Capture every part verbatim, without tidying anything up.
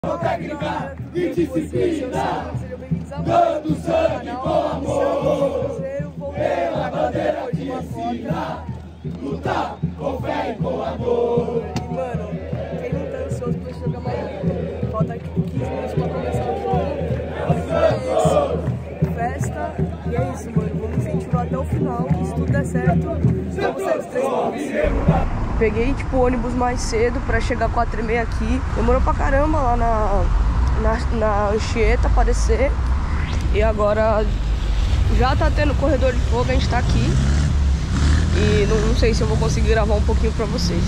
Técnica e disciplina, dando sangue com amor, pela bandeira que ensina, lutar com fé e com amor. E mano, quem não tá ansioso pra jogar mais? Falta quinze minutos pra começar o jogo. É isso, festa, e é isso, mano. Vamos incentivar até o final. Se tudo der certo, vamos sair os três pontos. Peguei tipo o ônibus mais cedo pra chegar quatro e meia aqui. Demorou pra caramba lá na, na, na Anchieta pra descer. E agora já tá tendo corredor de fogo, a gente tá aqui. E não, não sei se eu vou conseguir gravar um pouquinho pra vocês.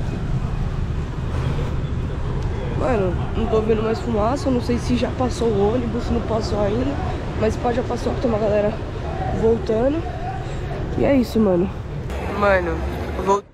Mano, não tô vendo mais fumaça, não sei se já passou o ônibus, se não passou ainda. Mas pode já passou, porque tem uma galera voltando. E é isso, mano. Mano, voltei.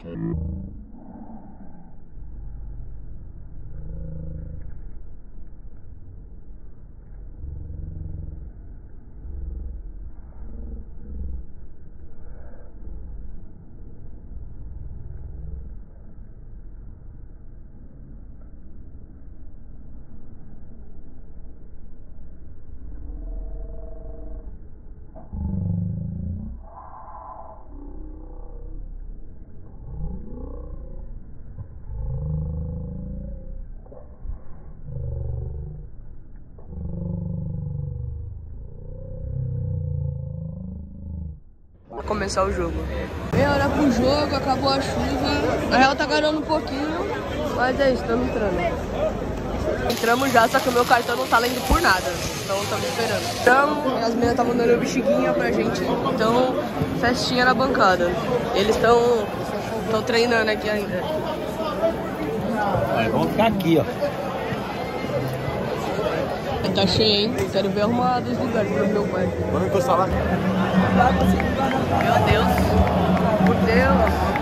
Vai começar o jogo. Meia hora pro jogo, acabou a chuva. Na real tá ganhando um pouquinho, mas é isso, estamos entrando. Entramos já, só que o meu cartão não tá lendo por nada. Então estamos esperando. Entramos, as meninas estavam dando bexiguinha pra gente. Então, festinha na bancada. Eles estão estão treinando aqui ainda. É, vamos ficar aqui, ó. Tá cheio, hein? Quero ver arrumado os lugares pro meu quarto. Vamos encostar lá. Meu Deus. Por Deus.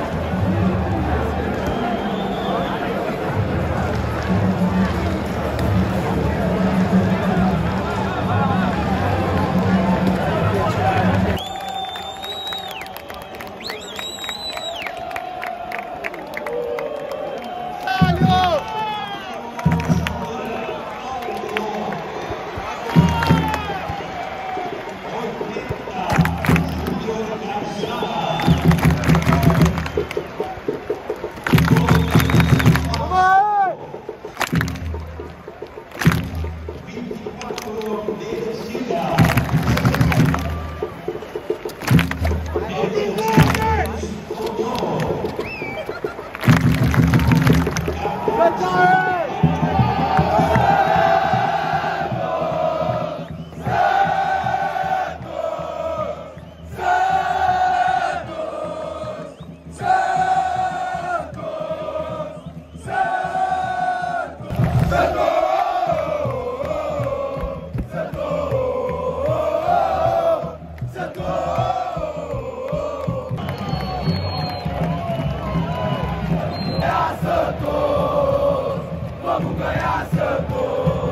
Vamos ganhar, Santos!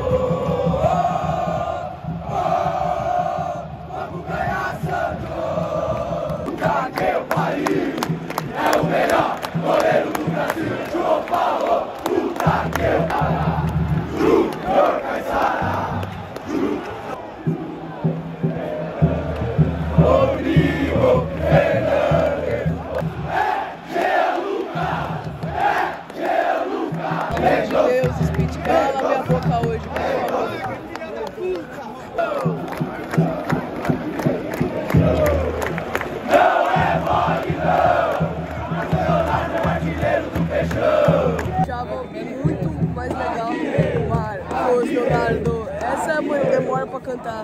Vamos ganhar, Santos! Cadê o país? É o melhor goleiro do Brasil, João Paulo! O Tadeu Pará! Júnior Caissara! Rodrigo Fernandes! É Gianluca! É Gianluca! Meu Deus, Speed, cala minha boca hoje, por favor. Não é mole, não! Nacional é o artilheiro do Peixão! Achava muito mais legal o Marcos, Leonardo. Essa é mãe, demora pra cantar.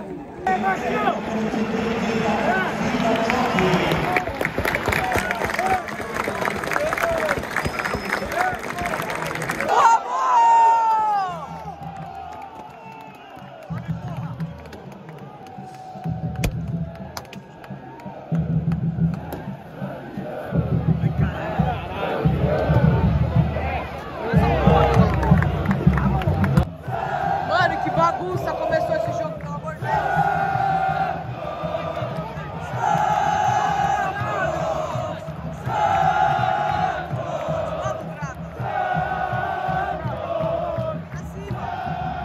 Mano, que bagunça começou esse jogo, pelo amor de Deus. Pra cima.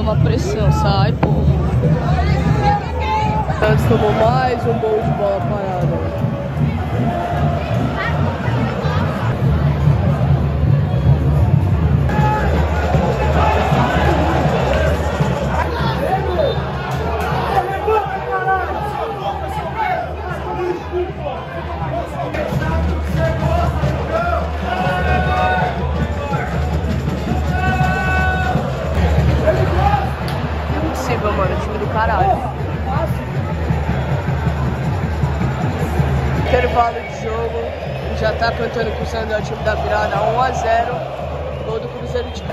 uma pressão. Sai, pô. Antes tomou mais um gol de bola parada. Impossível, mano, time do caralho. Intervalo de jogo, já tá cantando com o Sandro, é o time da virada, um a zero, gol do Cruzeiro de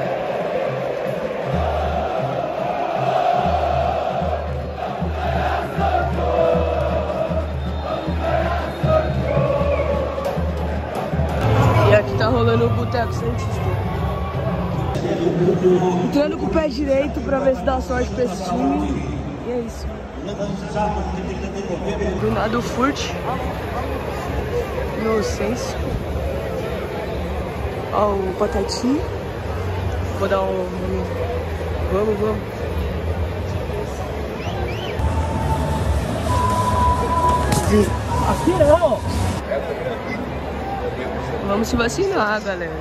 E aqui tá rolando o Boteco Santista. Entrando com o pé direito pra ver se dá sorte pra esse time. E é isso. Do nada o Furt. Inocência. Ó o Patatinho. Vou dar um... Vamos, vamos. Aqui não! Vamos se vacinar, galera.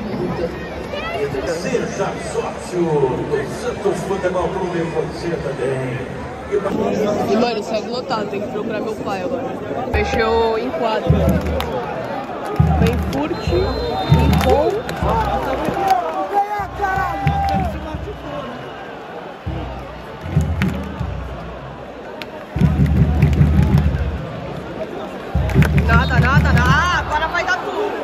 Seja sócio do Santos Futebol Clube, você também. E, mano, segue lotado, tem que procurar meu pai agora. Fechou em quatro. Vem Furt, Rincon. Nada, nada, nada. Ah, agora vai dar tudo.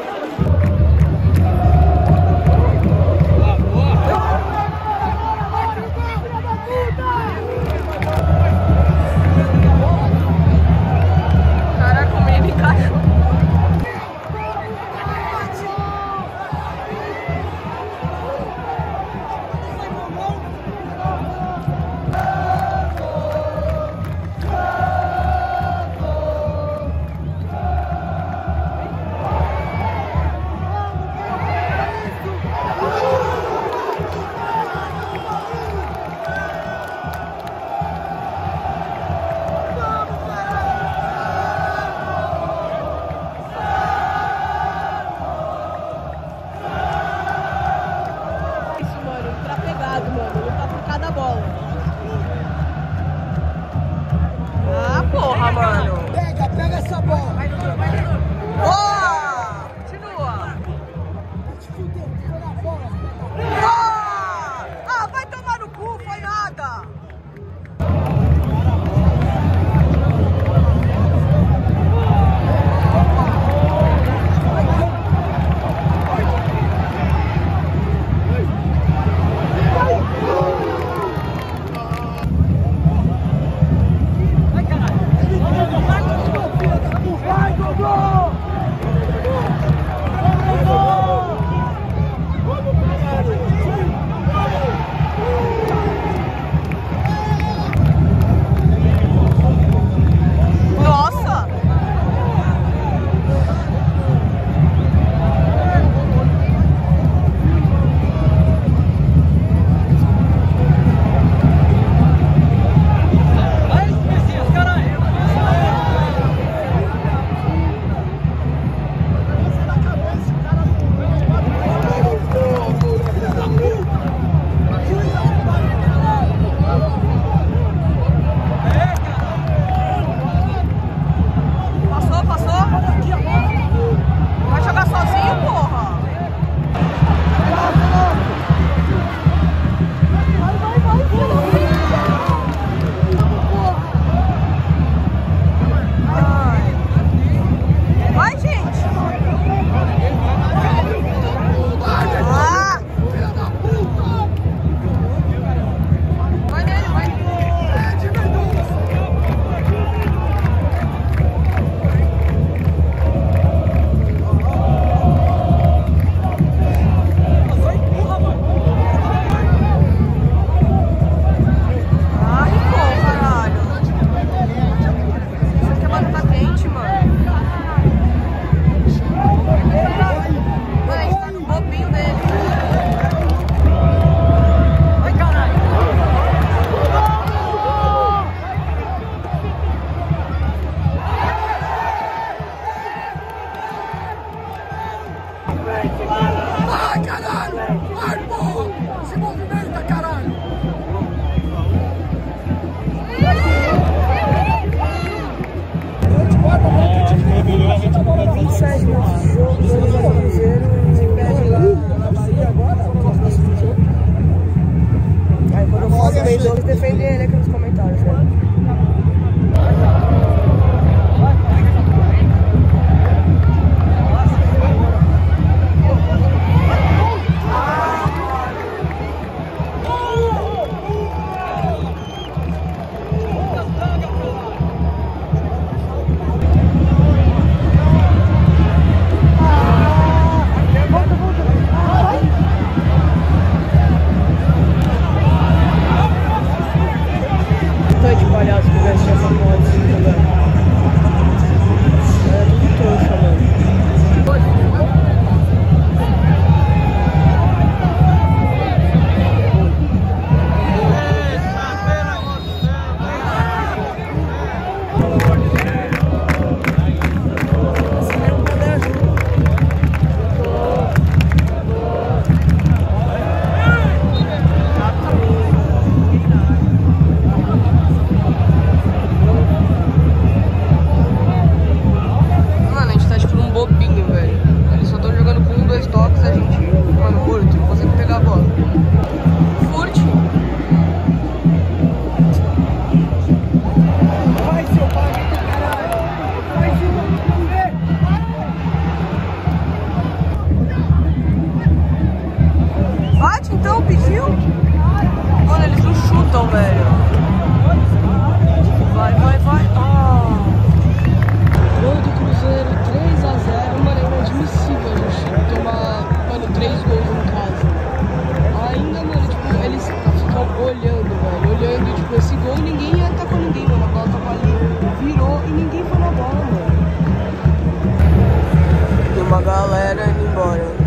Caraca, o menino encaixou. Vai, caralho! Vai, porra! Se movimenta, caralho! vinte e sete minutos de jogo, dois a zero Cruzeiro e perde lá na Bahia agora. Aí quando eu falo bem, eles defendem ele aqui nos comentários, né? De palhaço que veste essa porra de cinto, velho. É tudo trouxa, mano. Então, pediu? Mano, eles não chutam, velho. Vai, vai, vai. Ah. Gol do Cruzeiro, três a zero. Mano, é inadmissível a gente tomar, mano, três gols em casa. Ainda, mano, tipo, eles ficam olhando, velho. Olhando, tipo, esse gol ninguém atacou ninguém, mano. A bola tava ali, virou e ninguém foi na bola, mano. E uma galera indo embora.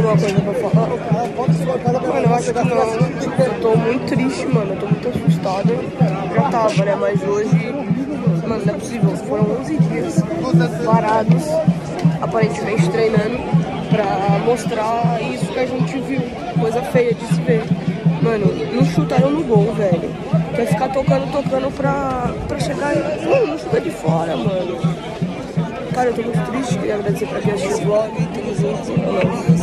alguma coisa pra falar? Mano, eu acho que não. Eu tô muito triste, mano. Eu tô muito assustado. Já tava, né? Mas hoje, mano, não é possível. Foram onze dias parados, aparentemente treinando, pra mostrar isso que a gente viu. Coisa feia de se ver. Mano, não chutaram no gol, velho. Quer ficar tocando, tocando pra, pra chegar e... Mano, não chuta de fora, mano. Cara, eu tô muito triste. Queria agradecer pra quem assistiu o vlog. Tamo junto.